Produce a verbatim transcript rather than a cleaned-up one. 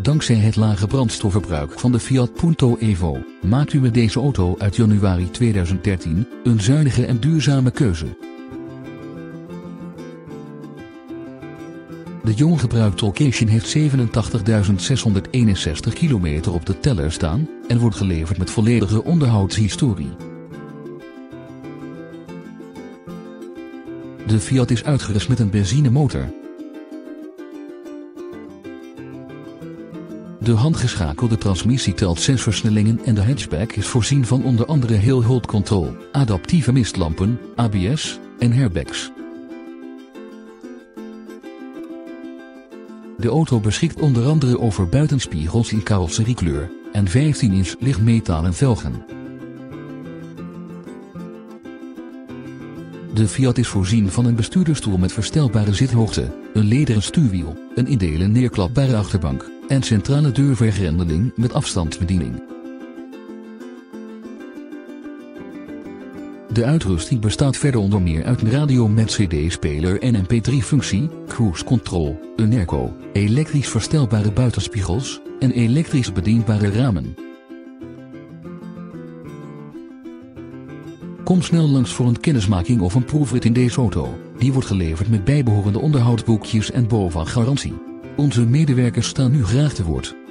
Dankzij het lage brandstofverbruik van de Fiat Punto Evo, maakt u met deze auto uit januari tweeduizend dertien een zuinige en duurzame keuze. De jong gebruikte Occasion heeft zevenentachtigduizend zeshonderdeenenzestig kilometer op de teller staan en wordt geleverd met volledige onderhoudshistorie. De Fiat is uitgerust met een benzinemotor. De handgeschakelde transmissie telt zes versnellingen en de hatchback is voorzien van onder andere hill hold control, adaptieve mistlampen, A B S en airbags. De auto beschikt onder andere over buitenspiegels in carrosseriekleur en vijftien inch lichtmetalen velgen. De Fiat is voorzien van een bestuurdersstoel met verstelbare zithoogte, een lederen stuurwiel, een in delen neerklapbare achterbank en centrale deurvergrendeling met afstandsbediening. De uitrusting bestaat verder onder meer uit een radio met C D-speler en M P drie functie, cruise control, een airco, elektrisch verstelbare buitenspiegels en elektrisch bedienbare ramen. Kom snel langs voor een kennismaking of een proefrit in deze auto. Die wordt geleverd met bijbehorende onderhoudsboekjes en B O V A-garantie. Onze medewerkers staan u graag te woord.